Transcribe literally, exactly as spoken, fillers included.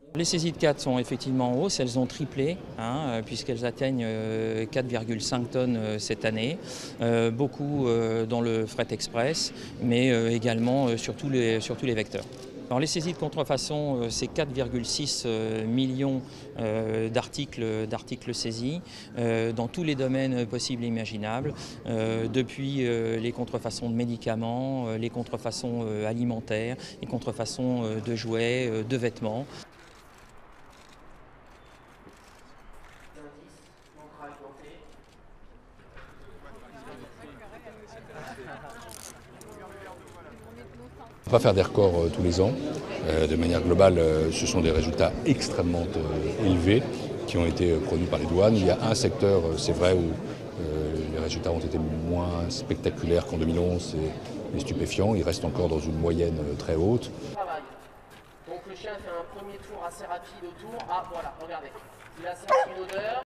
Les saisies de cadres sont effectivement en hausse, elles ont triplé, hein, puisqu'elles atteignent quatre virgule cinq tonnes cette année, euh, beaucoup euh, dans le fret express, mais euh, également euh, sur, tous les, sur tous les vecteurs. Alors les saisies de contrefaçon, euh, c'est quatre virgule six euh, millions euh, d'articles, d'articles saisis euh, dans tous les domaines possibles et imaginables, euh, depuis euh, les contrefaçons de médicaments, euh, les contrefaçons euh, alimentaires, les contrefaçons euh, de jouets, euh, de vêtements. On ne va pas faire des records euh, tous les ans. Euh, de manière globale, euh, ce sont des résultats extrêmement euh, élevés qui ont été euh, produits par les douanes. Il y a un secteur, euh, c'est vrai, où euh, les résultats ont été moins spectaculaires qu'en deux mille onze, c'est les stupéfiants. Ils restent encore dans une moyenne euh, très haute. Donc le chien fait un premier tour assez rapide autour. Ah voilà, regardez. Il a senti une odeur.